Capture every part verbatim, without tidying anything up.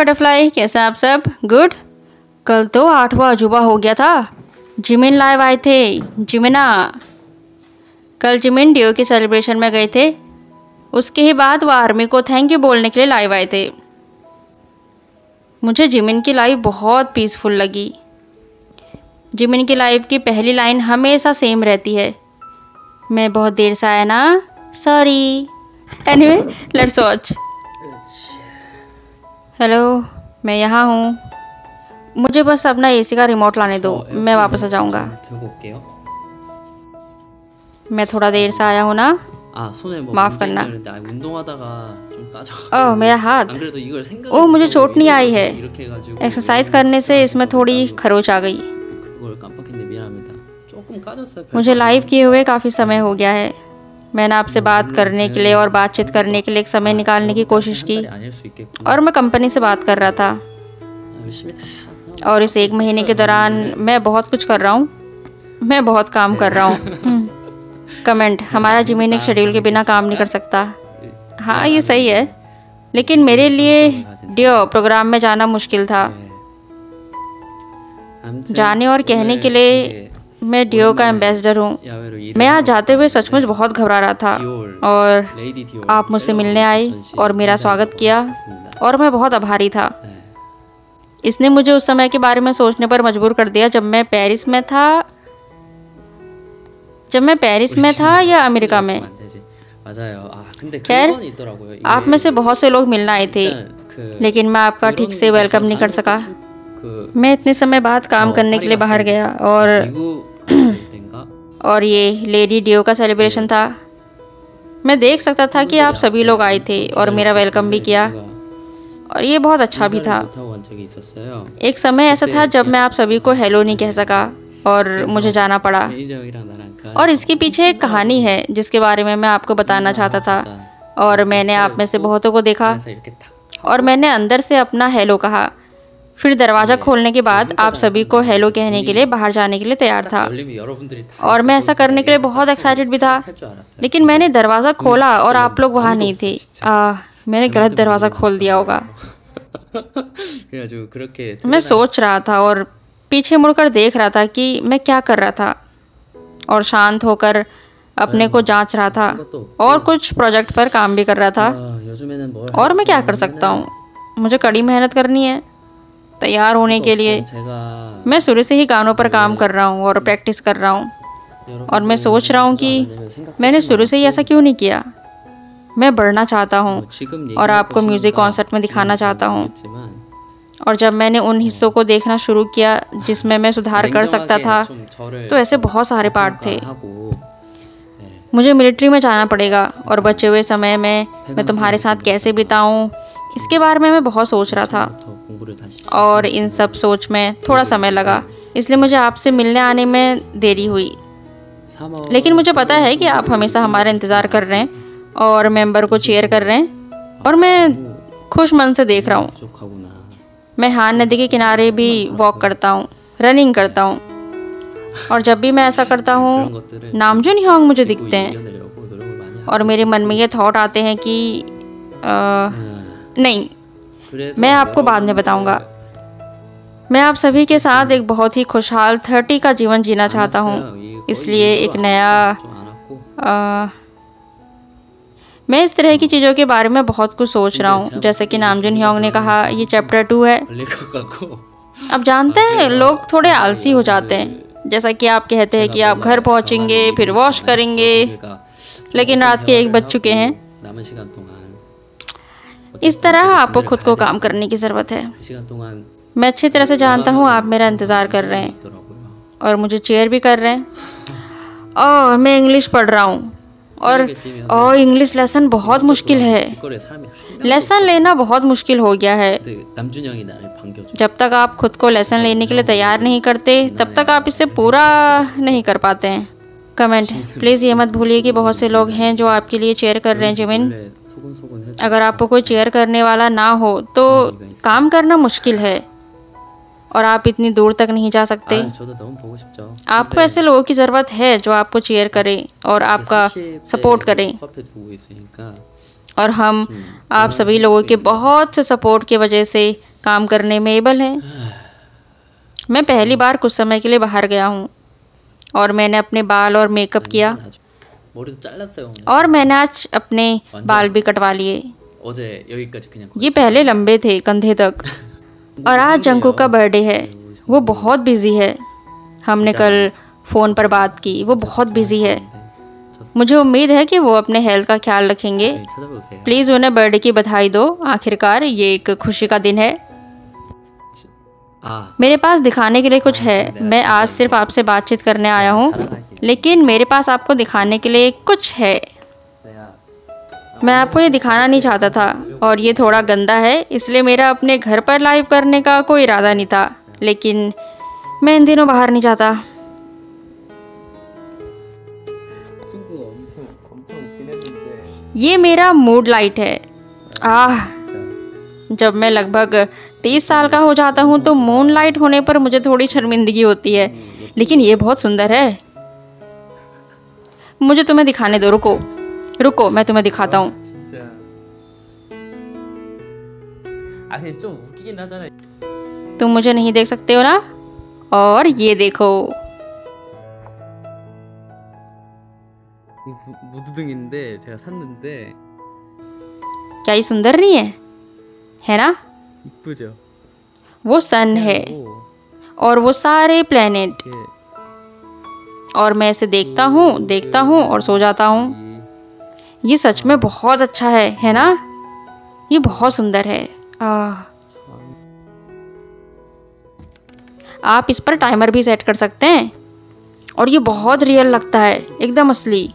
Butterfly, कैसे आप सब? गुड। कल तो आठवां अजूबा हो गया था। जिमिन लाइव आए थे। जिमिना कल जिमिन डियो के सेलिब्रेशन में गए थे। उसके ही बाद वो आर्मी को थैंक यू बोलने के लिए लाइव आए थे। मुझे जिमिन की लाइव बहुत पीसफुल लगी। जिमिन की लाइव की पहली लाइन हमेशा सेम रहती है, मैं बहुत देर से आया ना, sorry. Anyway let's watch. Hello, मैं यहाँ हूँ। मुझे बस अपना एसी का रिमोट लाने दो, मैं वापस आ जाऊँगा। मैं थोड़ा देर से आया हूँ ना, माफ़ करना। ओह मेरा हाथ, ओह मुझे चोट नहीं आई है। एक्सरसाइज करने से इसमें थोड़ी खरोच आ गई। मुझे लाइव किए हुए काफ़ी समय हो गया है। मैंने आपसे बात करने के लिए और बातचीत करने के लिए एक समय निकालने की कोशिश की, और मैं कंपनी से बात कर रहा था। और इस एक महीने के दौरान मैं बहुत कुछ कर रहा हूँ। मैं बहुत काम कर रहा हूँ। कमेंट, हमारा जिमिन एक शेड्यूल के बिना काम नहीं कर सकता। हाँ ये सही है, लेकिन मेरे लिए डियो प्रोग्राम में जाना मुश्किल था। जाने और कहने के लिए मैं डियो का एम्बेसडर हूँ। मैं यहाँ जाते हुए सचमुच बहुत घबरा रहा था, और आप मुझसे मिलने आए और मेरा स्वागत किया, और मैं बहुत आभारी था। इसने मुझे उस समय के बारे में सोचने पर मजबूर कर दिया जब मैं पेरिस में था जब मैं पेरिस में था या अमेरिका में। खैर, आप में से बहुत से लोग मिलने आए थे, लेकिन मैं आपका ठीक से वेलकम नहीं कर सका। मैं इतने समय बाद काम करने के लिए बाहर गया, और और ये लेडी डियो का सेलिब्रेशन था। मैं देख सकता था कि आप सभी लोग आए थे और मेरा वेलकम भी किया, और ये बहुत अच्छा भी था। एक समय ऐसा था जब मैं आप सभी को हेलो नहीं कह सका और मुझे जाना पड़ा। और इसके पीछे एक कहानी है जिसके बारे में मैं आपको बताना चाहता था। और मैंने आप में से बहुतों को देखा, और मैंने अंदर से अपना हेलो कहा। फिर दरवाज़ा खोलने के बाद आप सभी को हेलो कहने के लिए बाहर जाने के लिए तैयार था, और मैं ऐसा करने के लिए बहुत एक्साइटेड भी था। लेकिन मैंने दरवाज़ा खोला और आप लोग वहाँ नहीं थे। आ, मैंने गलत दरवाज़ा खोल दिया होगा। मैं सोच रहा था और पीछे मुड़कर देख रहा था कि मैं क्या कर रहा था, और शांत होकर अपने को जांच रहा था, और कुछ प्रोजेक्ट पर काम भी कर रहा था। और मैं क्या कर सकता हूँ, मुझे कड़ी मेहनत करनी है तैयार होने के लिए। मैं शुरू से ही गानों पर काम कर रहा हूँ और प्रैक्टिस कर रहा हूँ, और मैं सोच रहा हूँ कि मैंने शुरू से ही ऐसा क्यों नहीं किया। मैं बढ़ना चाहता हूँ और आपको म्यूज़िक कॉन्सर्ट में दिखाना चाहता हूँ। और जब मैंने उन हिस्सों को देखना शुरू किया जिसमें मैं सुधार कर सकता था, तो ऐसे बहुत सारे पार्ट थे। मुझे मिलिट्री में जाना पड़ेगा, और बचे हुए समय में मैं तुम्हारे साथ कैसे बिताऊं, इसके बारे में मैं बहुत सोच रहा था। और इन सब सोच में थोड़ा समय लगा, इसलिए मुझे आपसे मिलने आने में देरी हुई। लेकिन मुझे पता है कि आप हमेशा हमारा इंतज़ार कर रहे हैं और मेंबर को चीयर कर रहे हैं, और मैं खुश मन से देख रहा हूँ। मैं हान नदी के किनारे भी वॉक करता हूँ, रनिंग करता हूँ, और जब भी मैं ऐसा करता हूँ नामजुन ह्योंग मुझे दिखते हैं, और मेरे मन में ये थॉट आते हैं कि आ, नहीं, मैं आपको बाद में बताऊंगा। मैं आप सभी के साथ एक बहुत ही खुशहाल थर्टी का जीवन जीना चाहता हूँ, इसलिए एक नया आ, मैं इस तरह की चीज़ों के बारे में बहुत कुछ सोच रहा हूँ। जैसे कि नामजुन ह्योंग ने कहा, ये चैप्टर टू है। अब जानते हैं लोग थोड़े आलसी हो जाते हैं, जैसा कि आप कहते हैं कि आप घर पहुँचेंगे फिर वॉश करेंगे, लेकिन रात के एक बज चुके हैं। इस तरह आपको खुद को काम करने की ज़रूरत है। मैं अच्छी तरह से जानता हूँ आप मेरा इंतज़ार कर रहे हैं, और मुझे चेयर भी कर रहे हैं। ओह मैं इंग्लिश पढ़ रहा हूँ, और ओह इंग्लिश लेसन बहुत मुश्किल है। लेसन लेना बहुत मुश्किल हो गया है। जब तक आप खुद को लेसन लेने के लिए तैयार नहीं करते, तब तक आप इसे पूरा नहीं कर पाते हैं। कमेंट, प्लीज़ ये मत भूलिए कि बहुत से लोग हैं जो आपके लिए चेयर कर रहे हैं। जिमिन, अगर आपको कोई चेयर करने वाला ना हो तो काम करना मुश्किल है, और आप इतनी दूर तक नहीं जा सकते। आपको ऐसे लोगों की ज़रूरत है जो आपको चीयर करें और आपका सपोर्ट करें। और हम आप सभी लोगों के बहुत से सपोर्ट की वजह से काम करने में एबल है। मैं पहली बार कुछ समय के लिए बाहर गया हूँ और मैंने अपने बाल और मेकअप किया और मैंने आज अपने बाल भी कटवा लिए। ये पहले लंबे थे कंधे तक। और आज जंगकुक का बर्थडे है। वो बहुत बिजी है। हमने कल फ़ोन पर बात की। वो बहुत बिजी है। मुझे उम्मीद है कि वो अपने हेल्थ का ख्याल रखेंगे। प्लीज़ उन्हें बर्थडे की बधाई दो। आखिरकार ये एक खुशी का दिन है। मेरे पास दिखाने के लिए कुछ है। मैं आज सिर्फ आपसे बातचीत करने आया हूँ, लेकिन मेरे पास आपको दिखाने के लिए कुछ है। मैं आपको ये दिखाना नहीं चाहता था और ये थोड़ा गंदा है, इसलिए मेरा अपने घर पर लाइव करने का कोई इरादा नहीं था, लेकिन मैं इन दिनों बाहर नहीं जाता। ये मेरा मूड लाइट है। आह, जब मैं लगभग तीस साल का हो जाता हूँ तो मून लाइट होने पर मुझे थोड़ी शर्मिंदगी होती है, लेकिन ये बहुत सुंदर है। मुझे तुम्हें दिखाने दो। रुको रुको मैं तुम्हें दिखाता हूँ। तुम मुझे नहीं देख सकते हो ना? और ये देखो, क्या ये सुंदर नहीं है? है ना? वो सन है और वो सारे प्लेनेट, और मैं इसे देखता हूँ देखता हूँ और सो जाता हूँ। ये सच में बहुत अच्छा है, है ना? ये बहुत सुंदर है। आह, आप इस पर टाइमर भी सेट कर सकते हैं और ये बहुत रियल लगता है, एकदम असली।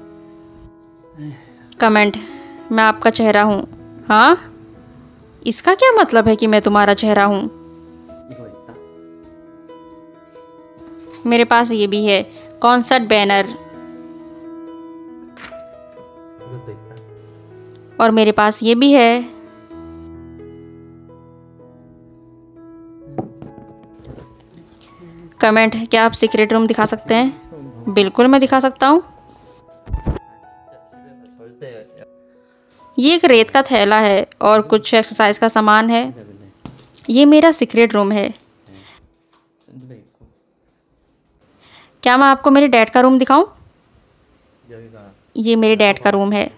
कमेंट, मैं आपका चेहरा हूँ। हाँ, इसका क्या मतलब है कि मैं तुम्हारा चेहरा हूँ? मेरे पास ये भी है, कॉन्सर्ट बैनर। और मेरे पास ये भी है। कमेंट, क्या आप सीक्रेट रूम दिखा सकते हैं? बिल्कुल मैं दिखा सकता हूँ। ये एक रेत का थैला है और कुछ एक्सरसाइज का सामान है। ये मेरा सीक्रेट रूम है। क्या मैं आपको मेरे डैड का रूम दिखाऊं? ये मेरे डैड का रूम है।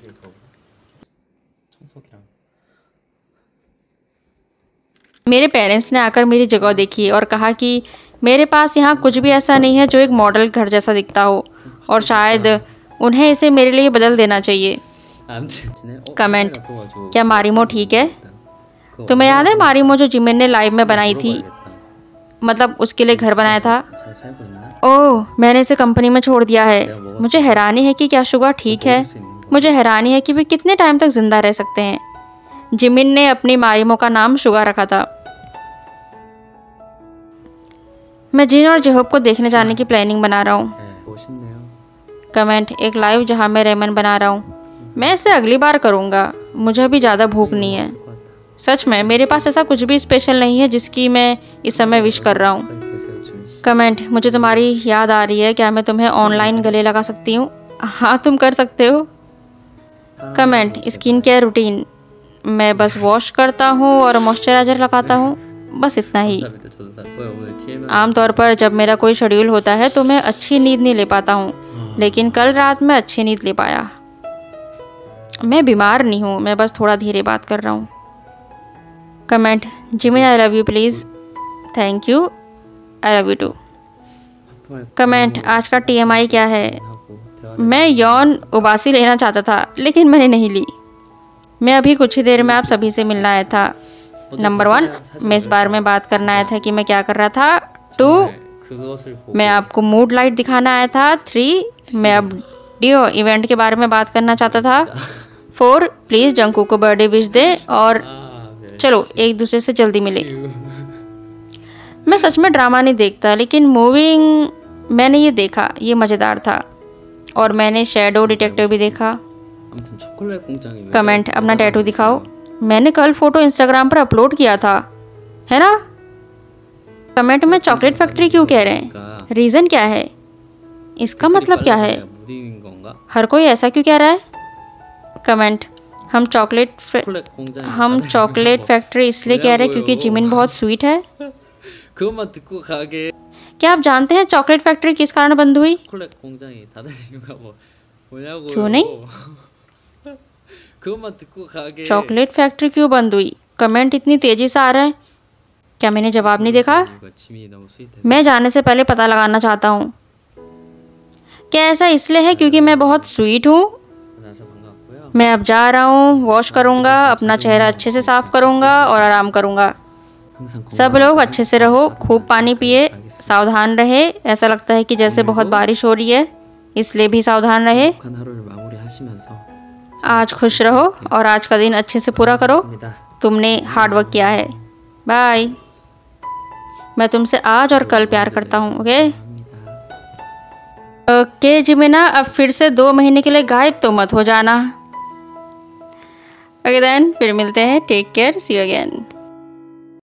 मेरे पेरेंट्स ने आकर मेरी जगह देखी और कहा कि मेरे पास यहाँ कुछ भी ऐसा नहीं है जो एक मॉडल घर जैसा दिखता हो, और शायद उन्हें इसे मेरे लिए बदल देना चाहिए। कमेंट, क्या मारिमो ठीक है? तुम्हें याद है मारिमो जो जिमिन ने लाइव में बनाई थी, मतलब उसके लिए घर बनाया था? ओह, मैंने इसे कंपनी में छोड़ दिया है। मुझे हैरानी है कि क्या शुगा ठीक है। मुझे हैरानी है कि वे कितने टाइम तक जिंदा रह सकते हैं। जिमिन ने अपनी मारिमो का नाम शुगा रखा था। मैं जिन और जेहोब को देखने जाने की प्लानिंग बना रहा हूँ। कमेंट, एक लाइव जहाँ मैं रेमन बना रहा हूँ। मैं इसे अगली बार करूँगा, मुझे अभी ज़्यादा भूख नहीं है। सच में मेरे पास ऐसा कुछ भी स्पेशल नहीं है जिसकी मैं इस समय विश कर रहा हूँ। कमेंट, मुझे तुम्हारी याद आ रही है, क्या मैं तुम्हें ऑनलाइन गले लगा सकती हूँ? हाँ, तुम कर सकते हो। कमेंट, स्किन केयर रूटीन, मैं बस वॉश करता हूँ और मॉइस्चराइज़र लगाता हूँ, बस इतना ही। आमतौर पर जब मेरा कोई शेड्यूल होता है तो मैं अच्छी नींद नहीं ले पाता हूँ, लेकिन कल रात मैं अच्छी नींद ले पाया। मैं बीमार नहीं हूँ, मैं बस थोड़ा धीरे बात कर रहा हूँ। Comment, Jimin I love you please. Thank you, I love you too. Comment, आज का टी एम आई क्या है? मैं यौन उबासी लेना चाहता था, लेकिन मैंने नहीं ली। मैं अभी कुछ ही देर में आप सभी से मिलना आया था। नंबर वन, मैं इस बारे में बात करना आया था कि मैं क्या कर रहा था। टू, मैं आपको मूड लाइट दिखाना आया था। थ्री, मैं अब डियो इवेंट के बारे में बात करना चाहता था। फोर, प्लीज़ जंगकुक को बर्थडे विश दे, और चलो एक दूसरे से जल्दी मिले। मैं सच में ड्रामा नहीं देखता, लेकिन मूविंग मैंने ये देखा, ये मज़ेदार था। और मैंने शैडो डिटेक्टिव भी देखा। कमेंट, अपना टैटू दिखाओ। मैंने कल फोटो इंस्टाग्राम पर अपलोड किया था, है ना? कमेंट में चॉकलेट फैक्ट्री क्यों कह रहे हैं? रीज़न क्या है? इसका मतलब क्या है? हर कोई ऐसा क्यों कह रहा है? कमेंट, हम चॉकलेट 초콜릿 공장에 हम 다들 चॉकलेट 뭐 फैक्ट्री इसलिए कह रहे हैं क्योंकि जिमिन बहुत स्वीट है। 그것만 듣고 가게 क्या आप जानते हैं चॉकलेट फैक्ट्री किस कारण बंद हुई? 초콜릿 공장이 닫은 이유가 뭐 뭐냐고요? क्यों नहीं? 그것만 듣고 가게 चॉकलेट फैक्ट्री क्यों बंद हुई? कमेंट इतनी तेजी से आ रहा है, क्या मैंने जवाब नहीं देखा? 이거 지민이 너무 스윗해. मैं जाने से पहले पता लगाना चाहता हूँ। क्या ऐसा इसलिए है क्योंकि मैं बहुत स्वीट हूँ? 만나서 반갑고요. मैं अब जा रहा हूँ, वॉश करूँगा, अपना चेहरा अच्छे से साफ करूँगा और आराम करूँगा। 항상 सब लोग अच्छे से रहो, खूब पानी पिए, सावधान रहे। ऐसा लगता है कि जैसे बहुत बारिश हो रही है, इसलिए भी सावधान रहे। 건강한 하루를 마무리하시면서 आज खुश रहो और आज का दिन अच्छे से पूरा करो। 입니다. तुमने हार्ड वर्क किया है। बाय। मैं तुमसे आज और कल प्यार करता हूँ। ओके ओके जिमिना, अब फिर से दो महीने के लिए गायब तो मत हो जाना। ओके देन, फिर मिलते हैं। Take care, see you again.